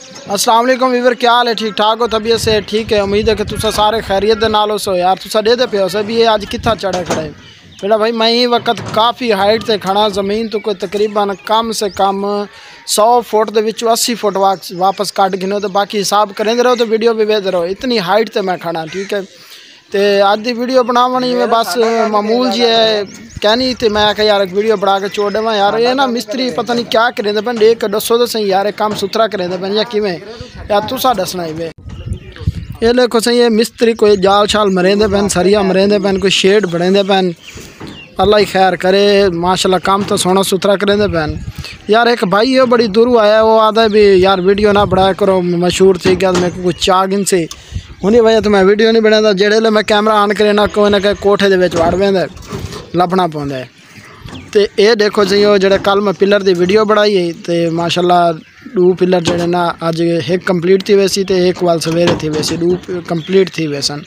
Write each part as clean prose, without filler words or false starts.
अस्सलाम वालेकुम वीवर, क्या हाल है? ठीक ठाक हो? तबीयत से ठीक है? उम्मीद है कि तुसा सारे खैरियत दे नाल हो यार। तुसा दे पे हो भी ये अज कित्था चढ़े खड़े बेटा भाई। मैं ही वक्त काफ़ी हाइट से खड़ा, ज़मीन तो कोई तकरीबन कम से कम 100 फुट के 80 फुट वापस कट गिनो, तो बाकी हिसाब करेंगे रहो तो वीडियो भी वेद रहो। इतनी हाइट से मैं खड़ा, ठीक है। तो अज की वीडियो बनावनी में बस मामूल जी है कहनी, तो मैं आख्या यार एक वीडियो बना के छोड़ देव यार। ये ना मिस्त्री पता नहीं क्या करेंदे पैन, एक दसो तो सही यार, काम सुथरा करेंदे पैन या किवें यार, तुसा दसना ही। ये देखो सही, ये मिस्त्री कोई जाल शाल मरेंदे पैन, सरिया मरेंदे पैन, कोई शेड बनेंदे पैन। अल्लाह ही खैर करे, माशाल्लाह काम तो सोना सुथरा करेंदे पैन यार। एक भाई है बड़ी दूर आया, वो आता है भी यार वीडियो ना बढ़ाया करो, मशहूर थी क्या मेरे को कुछ चाग इनसे उन्हीं वजह तो मैं वीडियो नहीं बनाता। जेड़े मैं कैमरा ऑन करे ना कोई ना कोई कोठे दे वड़ पैंदा लभना पौंदा है। तो ये देखो जी, वो जो कल मैं पिलर की वीडियो बनाई है, तो माशाल्लाह 2 पिलर जो ना अज एक कंप्लीट थी वैसी, तो एक वाल सवेरे थी वैसी, 2 कंप्लीट थी वैसन।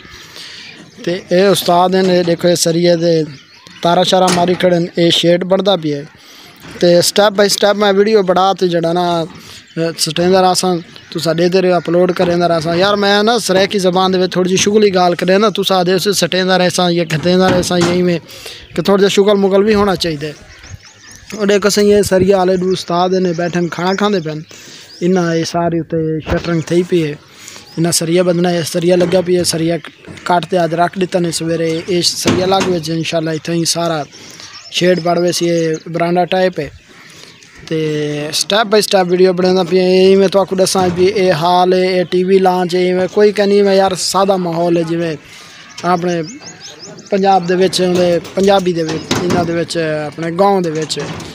तो ये उस्ताद हैं, ये देखो ये सरिये दे तारा शारा मारी खड़े, ये शेड बढ़ता भी है। तो स्टैप बाई स्टैप मैं वीडियो बढ़ा तो जड़ा ना सटेंदा रहा तुसा देते रहो, अपलोड करेंदा रहा यार। मैं ना सराइकी ज़बान दे थोड़ी जी शुगली गाल करें ना, तुसा आदे उसे सटेंदा रहा या खतेंदा रहा यही में कि थोड़ा जा शुगल मुगल भी होना चाहिए। और देखो सही ये सरिया वाले 2 उस्ताद ने बैठे खाना खाते पैन, इन्ना ये सारी उत्ते शटरिंग थी पी है, इन्ना सरिया बदना है, सरिया लग्या पी है, सरिया काटते अज रख दिता ने सवेरे, ये सरिया लग वे इंशाल्लाह इतना ही सारा शेड पड़ वे, ये बरांडा टाइप है। तो स्टैप बाई स्टैप वीडियो बनाना पे, यही मैं तो आपको दसा भी ये हाल है, ये टीवी लॉन्च है, मैं कोई कहनी मैं यार सादा माहौल है जिमें अपने पंजाब दे विच पंजाबी दे विच इन्हां दे विच अपने गाँव दे विच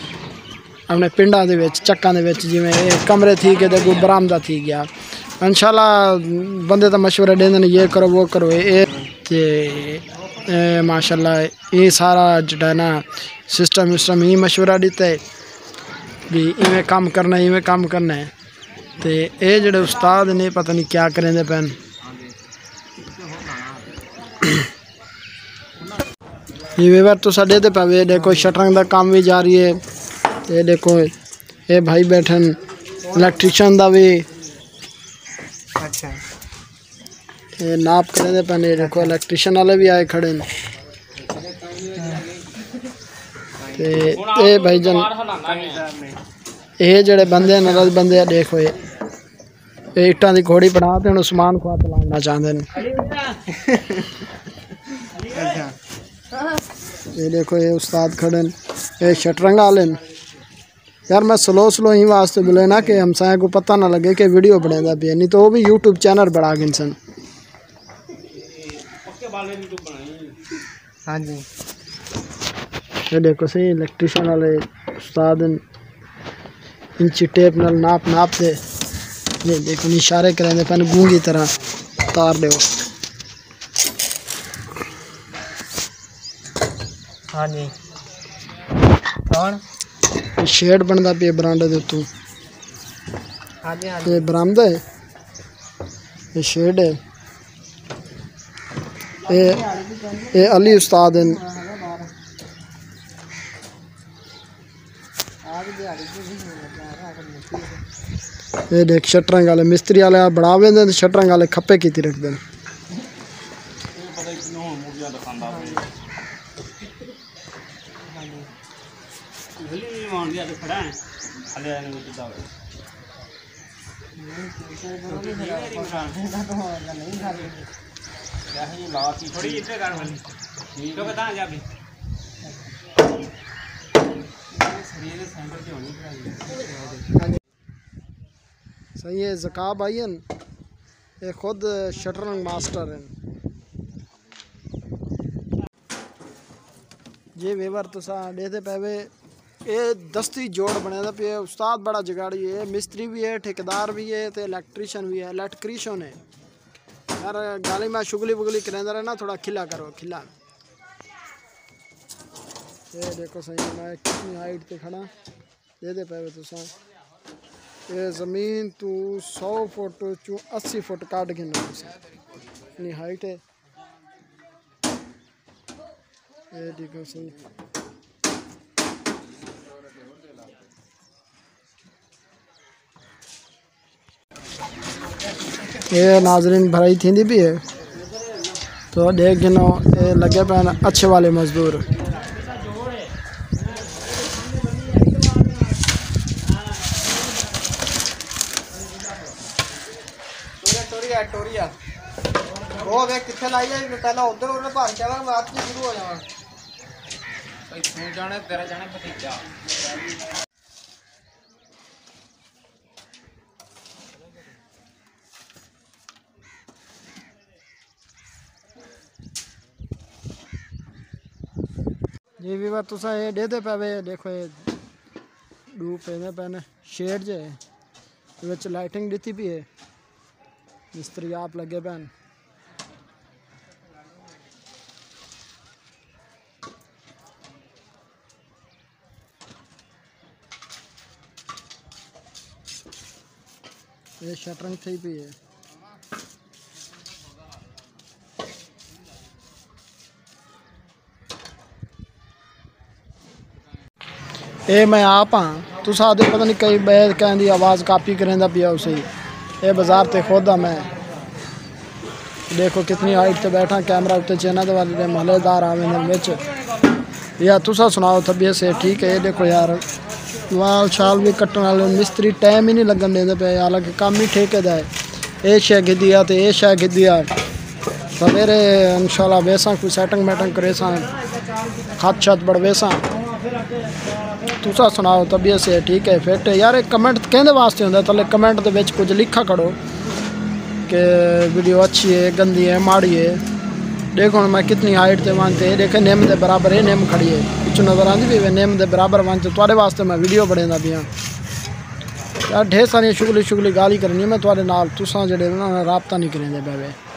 अपने पिंडां दे विच चक्कां दे विच जिमें कमरे थी के कोई बरामदा थी गया। इंशाल्लाह बंदे तो मशवरे देंदे ने, ये करो वो करो, ये माशाल्लाह ये सारा जो ना सिस्टम विस्टम ही मशवरा दिता है भी इवें काम करना, इवें काम करना है। तो ये जोड़े उस्ताद ने पता नहीं क्या करेंदे पैन। ये वेवर तो साढ़े तो पे देखो शटरिंग का काम भी जारी है। ये देखो ये भाई बैठन इलेक्ट्रीशियन का भी अच्छा ये नाप करेंदे पैन। ये देखो इलेक्ट्रीशियन वाले भी आए खड़े हैं। ये भाई जन ये जड़े बंदे नरद बंदे देखो ये इट्टां की घोड़ी बना ते उस्मान खुआ लाना चाहते हैं। ये देखो ये उस्ताद खड़े ये शटरंग वाले यार। मैं स्लो स्लो ही वास्ते बोले ना कि हमसाया को पता ना लगे कि वीडियो बनेगा भी, नहीं तो वो भी यूट्यूब चैनल बढ़ा गए सन। हाँ जी ये देखो सही इलेक्ट्रीशियन वाले उस्ताद इंची टेप नाल नाप नाप दे, ये देखो इशारे करेंगे पैन गूंगी तरह तार दो। हाँ जी कौन शेड बनता पे बरांडे दे उत्तों। हाँ जी हाँ ये बरामदा है, ये शेड है। ये अली उस्ताद हैं। ये देख शटरंग वाले मिस्त्री वाले बढ़ावे दे, शटरंग वाले खप्पे की रख दें। सही है ज़काब आई हैं, ये खुद शटरंग मास्टर हैं। ये वेवर तुसा देते पे ये दस्ती जोड़ बने पे, उस्ताद बड़ा जगाड़ी है, मिस्त्री भी है, ठेकेदार भी है, तो इलेक्ट्रीशियन भी है। इलेक्ट्रीशियन है यार, गाली में शुगली बुगली करेंदा रहे ना, थोड़ा खिला करो खिला। ये देखो सही मैं कितनी हाइट पे खड़ा दे पे तुसा। ये ज़मीन तू 100 फुट चू 80 फुट काट के ना इतनी हाइट है। ये देखो सही ये नाजरीन भराई थी भी है तो देख गिनो ये लगे पे अच्छे वाले मजदूर। टोरिया वो वे किथे लाई है पहला उधर उन्हें भर के आवा बात की शुरू हो जावा भाई तू जाने तेरा जाने भतीजा। जी भी बात तुसा ये दे पे देखो ये डू पे शेड जे विच लाइटिंग दी भी है मिस्त्री आप लगे पैन। ये शटरिंग थी भी है। ये मैं आप हाँ तुस आदे पता नहीं कई बैद कहती आवाज़ कापी करेंदा पिया उसे ये बाजार ते खुद मैं देखो कितनी हाइट ते बैठा कैमरा उत्ते चैनल वाले महलेदार आवे विच या तुसा सुनाओ तबीयत से ठीक है। ये देखो यार वाल शाल भी कट्टन वाले मिस्त्री टाइम ही नहीं लगन देंदे पे हालांकि काम ही ठेके दा है। ये शै गिद्दिया ते ये शै गिद्दिया सवेरे इंशाल्लाह बेसा कोई सेटिंग मैटिंग करे सा खत छत बढ़वेसा। तुसा सुनाओ तबीयत से ठीक है फिट है। यार एक कमेंट कहने वास्ते होंगे थले कमेंट के विच कुछ लिखा करो कि वीडियो अच्छी है गंदी है माड़ी है। देखो मैं कितनी हाइट से मानते देखे निम के बराबर है निम खड़ी है कुछ नज़र आती भी निम के बराबर मानते थोड़े वास्ते मैं वीडियो बनेदा भी हाँ। यार ढेर सारी शुगली गाली करनी मैं थोड़े नाल तुसा जेडे ना राबता नहीं करेंदे पे